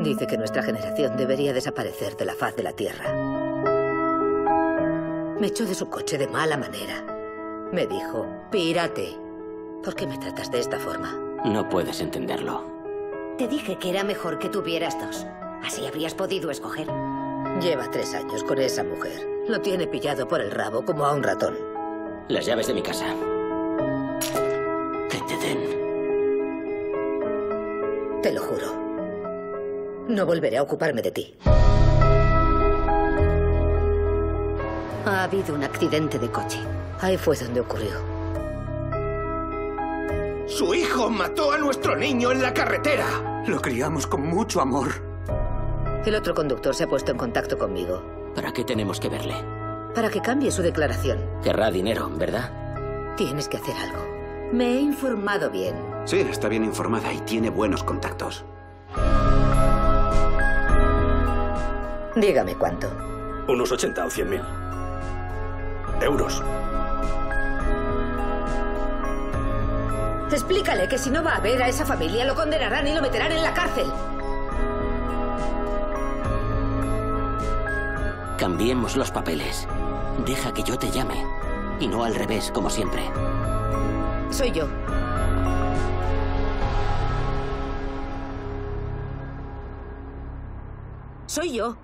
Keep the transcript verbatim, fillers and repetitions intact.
Dice que nuestra generación debería desaparecer de la faz de la Tierra. Me echó de su coche de mala manera. Me dijo, pírate. ¿Por qué me tratas de esta forma? No puedes entenderlo. Te dije que era mejor que tuvieras dos. Así habrías podido escoger. Lleva tres años con esa mujer. Lo tiene pillado por el rabo como a un ratón. Las llaves de mi casa. Que te den. Te lo juro. No volveré a ocuparme de ti. Ha habido un accidente de coche. Ahí fue donde ocurrió. ¡Su hijo mató a nuestro niño en la carretera! Lo criamos con mucho amor. El otro conductor se ha puesto en contacto conmigo. ¿Para qué tenemos que verle? Para que cambie su declaración. Querrá dinero, ¿verdad? Tienes que hacer algo. Me he informado bien. Sí, está bien informada y tiene buenos contactos. Dígame cuánto. Unos ochenta o cien mil. Euros. Explícale que si no va a ver a esa familia, lo condenarán y lo meterán en la cárcel. Cambiemos los papeles. Deja que yo te llame. Y no al revés, como siempre. Soy yo. Soy yo.